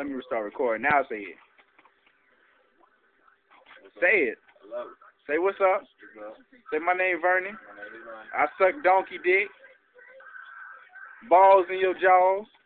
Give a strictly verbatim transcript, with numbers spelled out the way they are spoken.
let me restart recording. Now say it. Say it. Say what's up. Say my name Vernon. I suck donkey dick. Balls in your jaws.